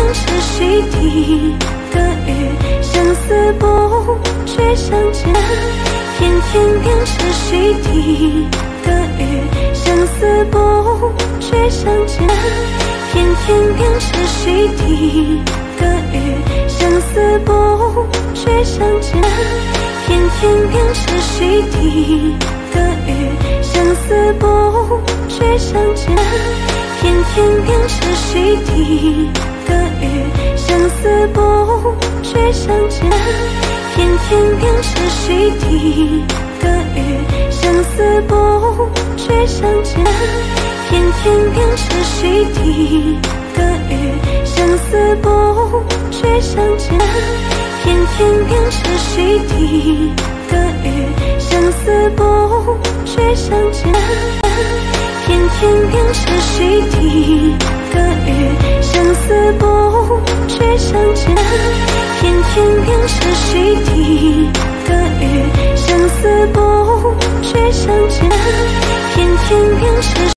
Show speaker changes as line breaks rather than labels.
点是水滴的雨，相思不去相见。点点点是水滴的雨，相思不去相见。点点点是水滴的雨，相思不去相见。点点点是水滴的雨，相思不去相见。点点点是水滴的雨，相思不去相见。点点点是水滴的雨，相思不去相见。点点点是水滴的雨，相思不去相见。点点点是水滴的雨，相思不去相见。